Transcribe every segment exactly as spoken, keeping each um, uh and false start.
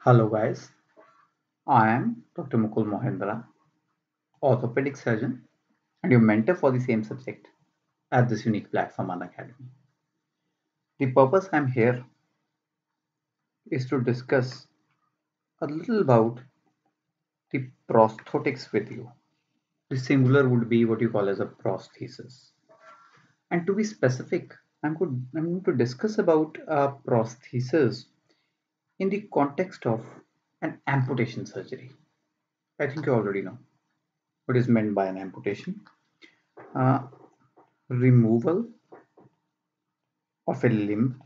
Hello guys, I am Doctor Mukul Mohindra, orthopedic surgeon and your mentor for the same subject at this unique platform Unacademy. The purpose I'm here is to discuss a little about the prosthetics with you. The singular would be what you call as a prosthesis. And to be specific, I'm going, I'm going to discuss about a prosthesis in the context of an amputation surgery. I think you already know what is meant by an amputation. Uh, Removal of a limb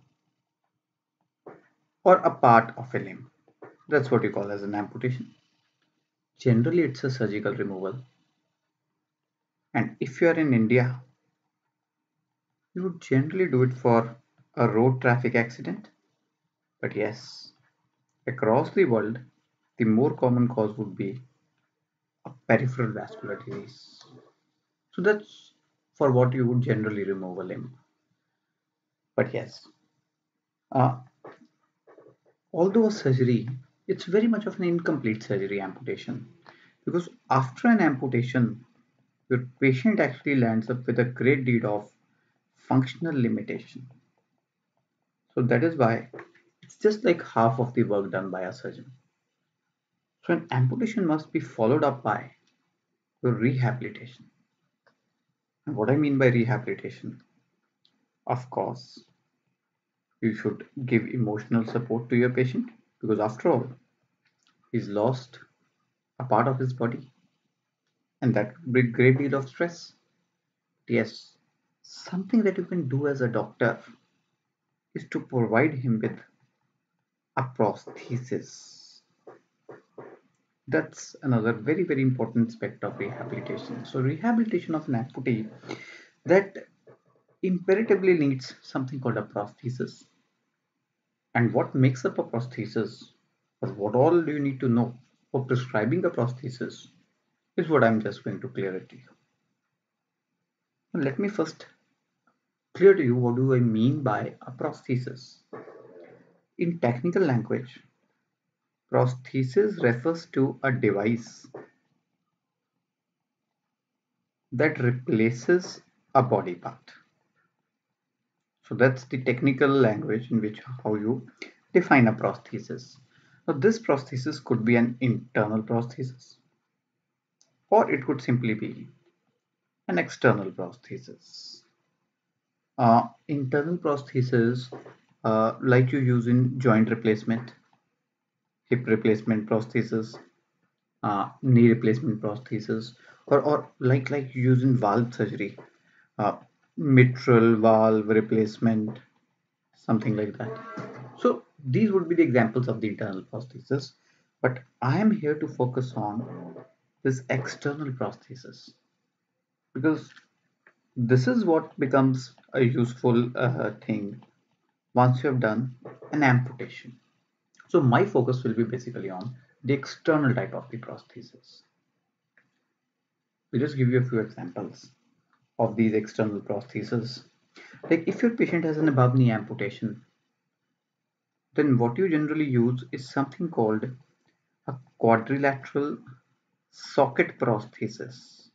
or a part of a limb. That's what you call as an amputation. Generally, it's a surgical removal. And if you are in India, you would generally do it for a road traffic accident. But yes, across the world, the more common cause would be a peripheral vascular disease. So that's for what you would generally remove a limb. But yes, uh, although a surgery, it's very much of an incomplete surgery amputation because after an amputation, your patient actually lands up with a great deal of functional limitation. So that is why it's just like half of the work done by a surgeon. So an amputation must be followed up by your rehabilitation. And what I mean by rehabilitation, of course, you should give emotional support to your patient because after all, he's lost a part of his body and that bring great deal of stress. Yes, something that you can do as a doctor is to provide him with a prosthesis. That's another very, very important aspect of rehabilitation. So, rehabilitation of an amputee that imperatively needs something called a prosthesis. And what makes up a prosthesis, or what all do you need to know for prescribing a prosthesis, is what I'm just going to clear it to you. Now, let me first clear to you what do I mean by a prosthesis. In technical language, prosthesis refers to a device that replaces a body part. So that's the technical language in which how you define a prosthesis. Now this prosthesis could be an internal prosthesis or it could simply be an external prosthesis. Uh, internal prosthesis uh, like you use in joint replacement, hip replacement prosthesis, uh, knee replacement prosthesis, or, or like like you use in valve surgery, uh, mitral valve replacement, something like that. So these would be the examples of the internal prosthesis, but I am here to focus on this external prosthesis because this is what becomes a useful uh, thing once you have done an amputation. So my focus will be basically on the external type of the prosthesis. We'll just give you a few examples of these external prostheses. Like if your patient has an above knee amputation, then what you generally use is something called a quadrilateral socket prosthesis.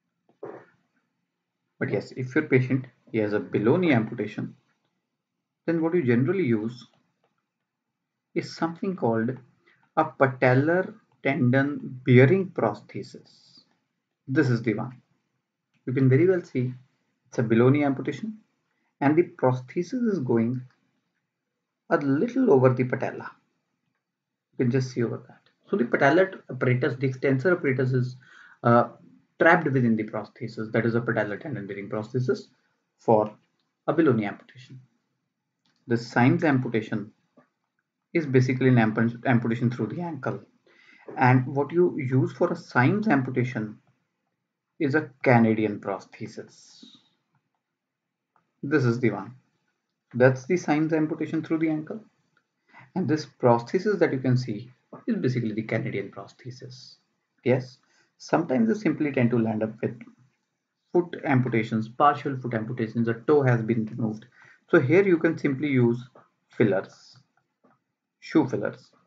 But yes, if your patient he has a below knee amputation, then what you generally use is something called a patellar tendon bearing prosthesis. This is the one. You can very well see it's a below knee amputation and the prosthesis is going a little over the patella. You can just see over that. So the patellar apparatus, the extensor apparatus is uh, trapped within the prosthesis. That is a patellar tendon bearing prosthesis for a below knee amputation. The Symes amputation is basically an amp amputation through the ankle. And what you use for a Symes amputation is a Canadian prosthesis. This is the one. That's the Symes amputation through the ankle. And this prosthesis that you can see is basically the Canadian prosthesis. Yes, sometimes they simply tend to land up with foot amputations, partial foot amputations, a toe has been removed. So here you can simply use fillers, shoe fillers.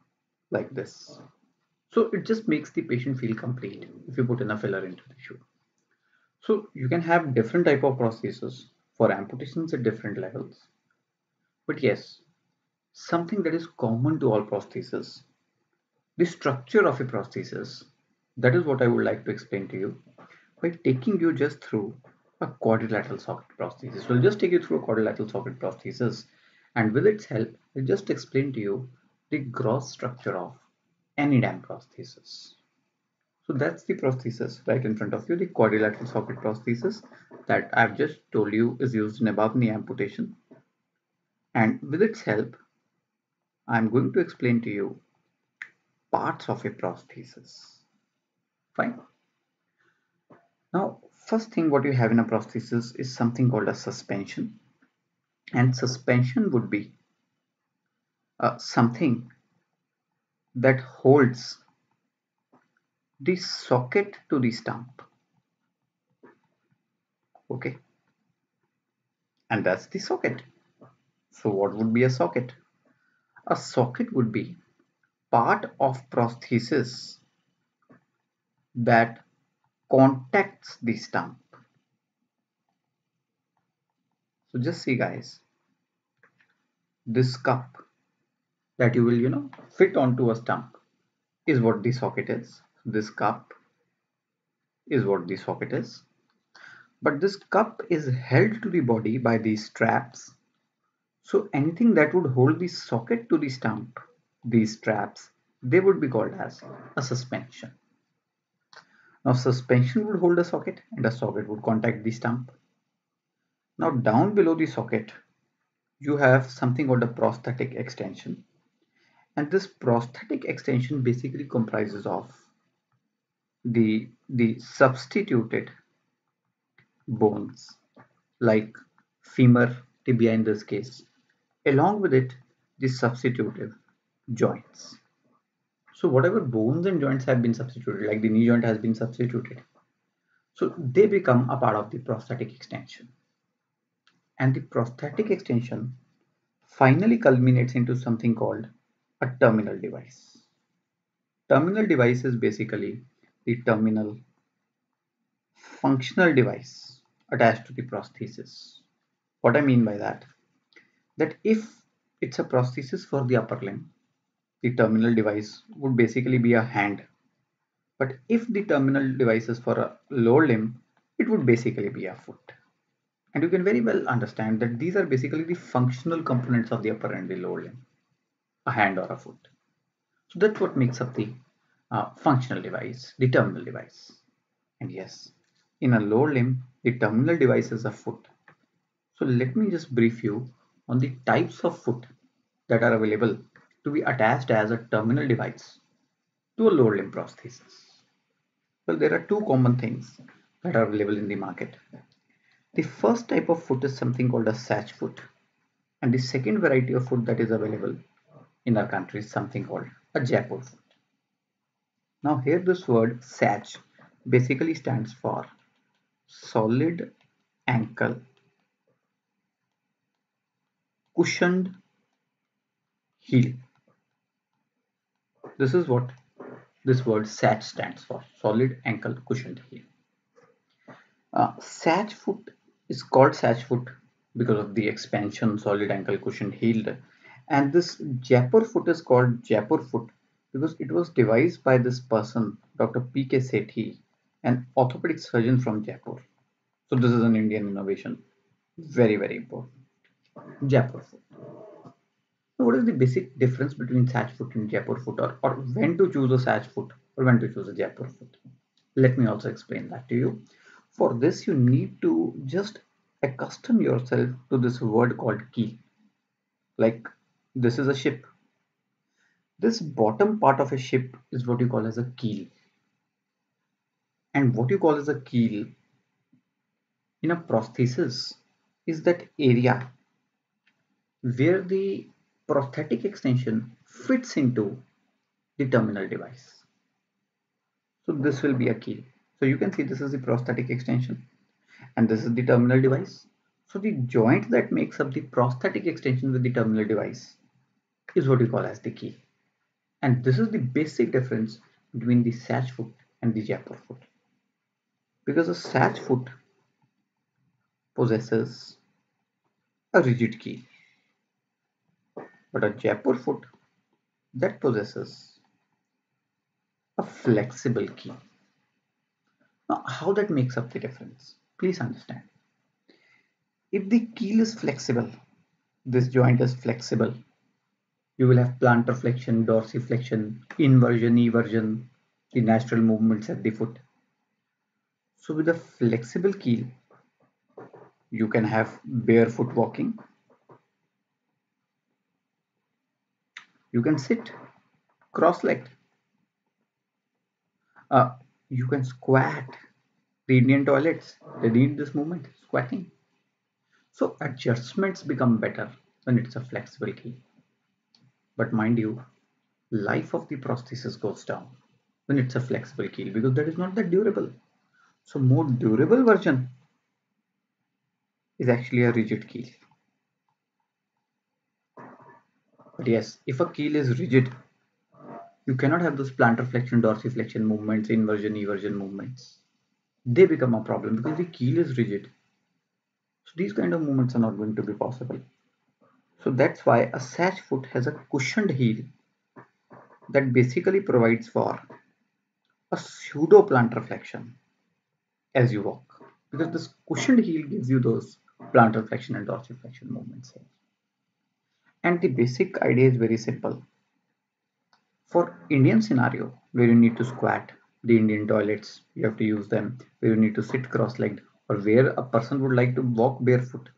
like this. So it just makes the patient feel complete if you put in a filler into the shoe. So you can have different type of prosthesis for amputations at different levels. But yes, something that is common to all prosthesis, the structure of a prosthesis, that is what I would like to explain to you by taking you just through a quadrilateral socket prosthesis. We'll just take you through a quadrilateral socket prosthesis, and with its help, I'll just explain to you the gross structure of any damn prosthesis. So that's the prosthesis right in front of you, the quadrilateral socket prosthesis that I've just told you is used in above knee amputation. And with its help, I'm going to explain to you parts of a prosthesis. Fine. Now, first thing what you have in a prosthesis is something called a suspension. And suspension would be uh, something that holds the socket to the stump. Okay. And that's the socket. So what would be a socket? A socket would be part of prosthesis that contacts the stump. So just see guys, this cup that you will you know fit onto a stump is what the socket is. This cup is what the socket is, but this cup is held to the body by these straps. So anything that would hold the socket to the stump, these straps, they would be called as a suspension. Now suspension would hold a socket and a socket would contact the stump. Now down below the socket you have something called a prosthetic extension, and this prosthetic extension basically comprises of the the substituted bones like femur, tibia in this case, along with it the substitutive joints. So whatever bones and joints have been substituted, like the knee joint has been substituted, so they become a part of the prosthetic extension. And the prosthetic extension finally culminates into something called a terminal device. Terminal device is basically the terminal functional device attached to the prosthesis. What I mean by that, that if it's a prosthesis for the upper limb, the terminal device would basically be a hand. But if the terminal device is for a lower limb, it would basically be a foot. And you can very well understand that these are basically the functional components of the upper and the lower limb, a hand or a foot. So that's what makes up the uh, functional device, the terminal device. And yes, in a lower limb, the terminal device is a foot. So let me just brief you on the types of foot that are available to be attached as a terminal device to a lower limb prosthesis. Well, there are two common things that are available in the market. The first type of foot is something called a Sach foot, and the second variety of foot that is available in our country is something called a Jaipur foot. Now here this word Sach basically stands for solid ankle cushioned heel. This is what this word Sach stands for, solid ankle cushioned heel. Uh, Sach foot is called Sach foot because of the expansion solid ankle cushion heel, and this Jaipur foot is called Jaipur foot because it was devised by this person, Doctor P K Sethi, an orthopedic surgeon from Jaipur. So this is an Indian innovation, very very important. Jaipur foot. So what is the basic difference between Sach foot and Jaipur foot, or, or when to choose a Sach foot or when to choose a Jaipur foot? Let me also explain that to you. For this, you need to just accustom yourself to this word called keel. Like this is a ship. This bottom part of a ship is what you call as a keel. And what you call as a keel in a prosthesis is that area where the prosthetic extension fits into the terminal device. So this will be a keel. So you can see this is the prosthetic extension and this is the terminal device. So the joint that makes up the prosthetic extension with the terminal device is what you call as the keel. And this is the basic difference between the Sach foot and the Jaipur foot. Because a Sach foot possesses a rigid keel, but a Jaipur foot that possesses a flexible keel. Now, how that makes up the difference? Please understand. If the keel is flexible, this joint is flexible, you will have plantar flexion, dorsiflexion, inversion, eversion, the natural movements at the foot. So with a flexible keel, you can have barefoot walking. You can sit cross-legged. Uh, you can squat. The Indian toilets, they need this movement, squatting. So adjustments become better when it's a flexible keel. But mind you, life of the prosthesis goes down when it's a flexible keel because that is not that durable. So more durable version is actually a rigid keel. But yes, if a keel is rigid, you cannot have those plantar flexion, dorsiflexion movements, inversion, eversion movements. They become a problem because the keel is rigid. So these kind of movements are not going to be possible. So that's why a Sach foot has a cushioned heel that basically provides for a pseudo plantar flexion as you walk, because this cushioned heel gives you those plantar flexion and dorsiflexion movements. And the basic idea is very simple. For Indian scenario where you need to squat, the Indian toilets, you have to use them, where you need to sit cross-legged, or where a person would like to walk barefoot,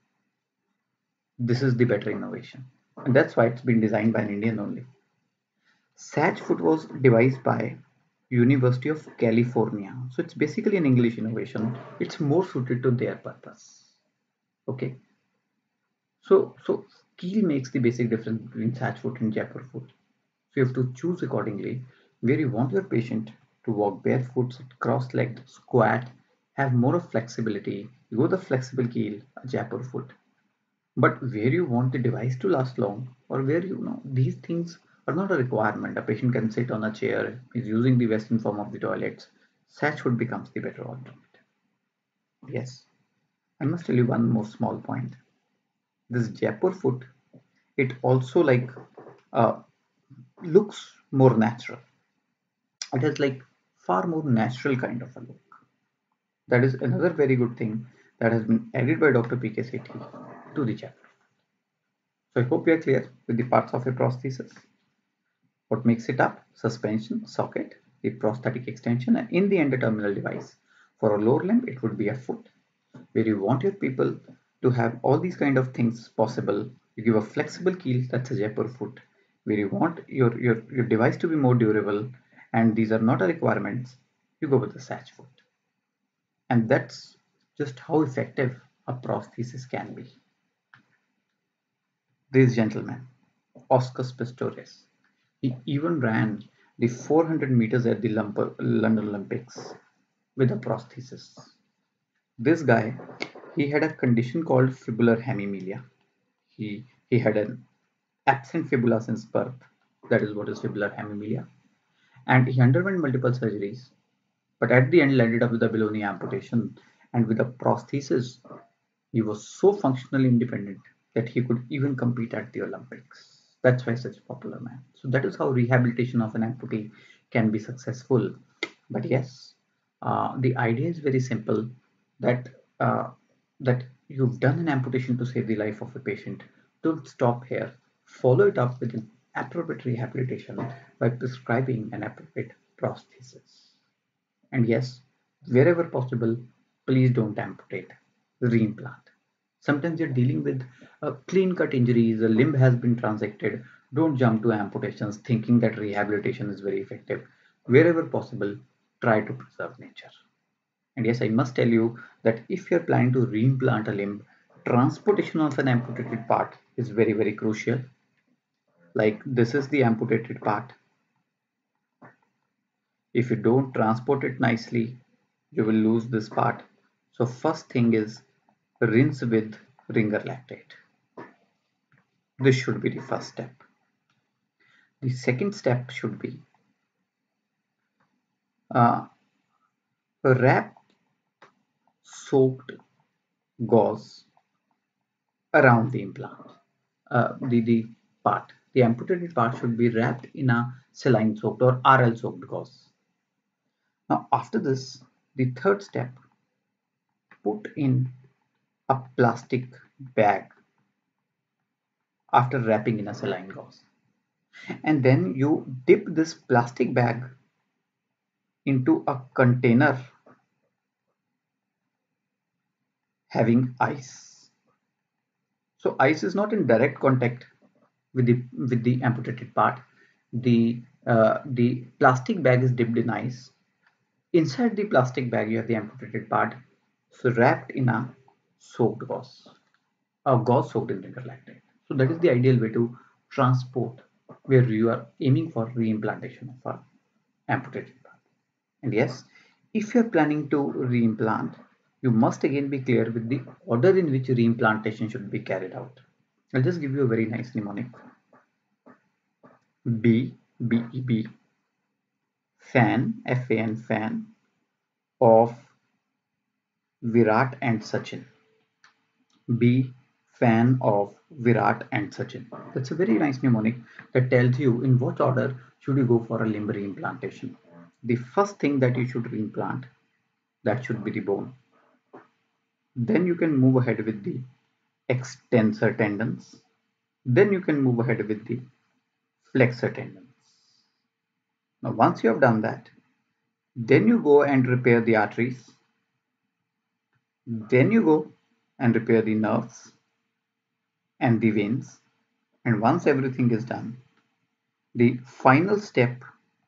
this is the better innovation. And that's why it's been designed by an Indian only. Sach foot was devised by University of California. So it's basically an English innovation. It's more suited to their purpose. Okay. So so keel makes the basic difference between Sach foot and Jaipur foot. So you have to choose accordingly where you want your patient to walk barefoot, sit cross-legged, squat, have more of flexibility. You go the flexible keel, a Jaipur foot. But where you want the device to last long, or where you know these things are not a requirement, a patient can sit on a chair, is using the western form of the toilets, Sach foot becomes the better alternative. Yes, I must tell you one more small point. This Jaipur foot, it also like uh, looks more natural. It has like far more natural kind of a look. That is another very good thing that has been added by Doctor P K Sethi to the Jaipur. So I hope you are clear with the parts of a prosthesis. What makes it up? Suspension, socket, the prosthetic extension, and in the end, a terminal device. For a lower limb, it would be a foot. Where you want your people to have all these kind of things possible, you give a flexible keel, that's a Jaipur foot. Where you want your, your, your device to be more durable, and these are not a requirements, you go with the Sach foot. And that's just how effective a prosthesis can be. This gentleman, Oscar Pistorius, he even ran the four hundred meters at the London Olympics with a prosthesis. This guy, he had a condition called fibular hemimelia. He, he had an absent fibula since birth. That is what is fibular hemimelia. And he underwent multiple surgeries, but at the end landed up with a below knee amputation. And with a prosthesis, he was so functionally independent that he could even compete at the Olympics. That's why such a popular man. So that is how rehabilitation of an amputee can be successful. But yes, uh, the idea is very simple, that uh, that you've done an amputation to save the life of a patient. Don't stop here. Follow it up with an appropriate rehabilitation by prescribing an appropriate prosthesis. And yes, wherever possible, please don't amputate, reimplant. Sometimes you're dealing with a clean cut injuries, a limb has been transected. Don't jump to amputations thinking that rehabilitation is very effective. Wherever possible, try to preserve nature. And yes, I must tell you that if you're planning to reimplant a limb, transportation of an amputated part is very, very crucial. Like this is the amputated part. If you don't transport it nicely, you will lose this part. So first thing is rinse with ringer lactate. This should be the first step. The second step should be uh, wrap soaked gauze around the implant. Uh, the, the part, the amputated part should be wrapped in a saline soaked or R L soaked gauze. Now, after this, the third step, put in a plastic bag after wrapping in a saline gauze. And then you dip this plastic bag into a container having ice. So ice is not in direct contact with the with the amputated part. The uh, the plastic bag is dipped in ice. Inside the plastic bag, you have the amputated part, so wrapped in a soaked gauze, a gauze soaked in vinegar lactate. So that is the ideal way to transport where you are aiming for reimplantation of a amputated part. And yes, if you are planning to reimplant, you must again be clear with the order in which reimplantation should be carried out. I'll just give you a very nice mnemonic. B, B E B, fan, F A N, fan of Virat and Sachin. Be fan of Virat and Sachin. That's a very nice mnemonic that tells you in what order should you go for a limb reimplantation. The first thing that you should reimplant, that should be the bone. Then you can move ahead with the extensor tendons. Then you can move ahead with the flexor tendons. Now once you have done that, then you go and repair the arteries. Then you go and repair the nerves and the veins. And once everything is done, the final step,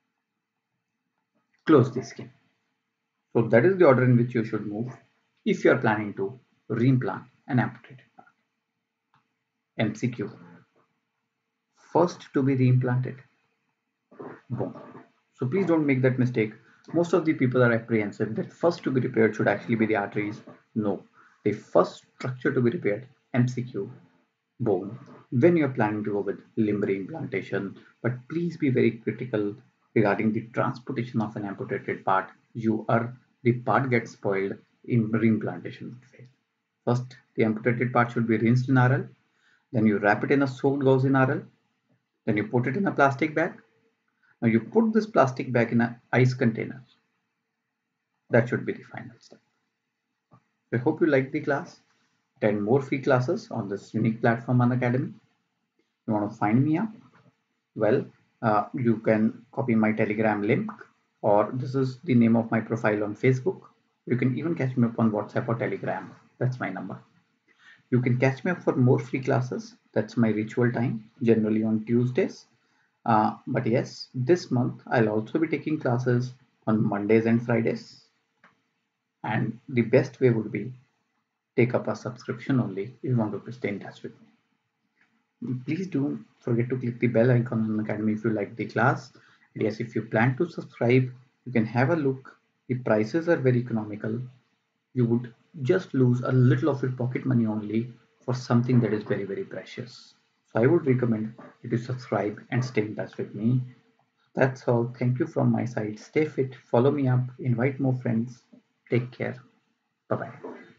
close the skin. So that is the order in which you should move if you are planning to reimplant an amputated part. M C Q. First to be reimplanted, bone. So please don't make that mistake. Most of the people are apprehensive that first to be repaired should actually be the arteries. No, the first structure to be repaired, M C Q, bone, when you're planning to go with limb reimplantation. But please be very critical regarding the transportation of an amputated part. You are the part gets spoiled in reimplantation phase. First, the amputated part should be rinsed in R L. Then you wrap it in a soaked gauze in R L. Then you put it in a plastic bag. Now you put this plastic bag in an ice container. That should be the final step. I hope you liked the class. ten more free classes on this unique platform, Unacademy. You want to find me up? Well, uh, you can copy my Telegram link, or this is the name of my profile on Facebook. You can even catch me up on WhatsApp or Telegram. That's my number. You can catch me up for more free classes. That's my ritual time, generally on Tuesdays. Uh, but yes, this month I'll also be taking classes on Mondays and Fridays. And the best way would be take up a subscription only if you want to stay in touch with me. Please don't forget to click the bell icon on Academy if you like the class. And yes, if you plan to subscribe, you can have a look. The prices are very economical. You would just lose a little of your pocket money only for something that is very, very precious. So I would recommend you to subscribe and stay in touch with me. That's all. Thank you from my side. Stay fit, follow me up, invite more friends. Take care. Bye bye.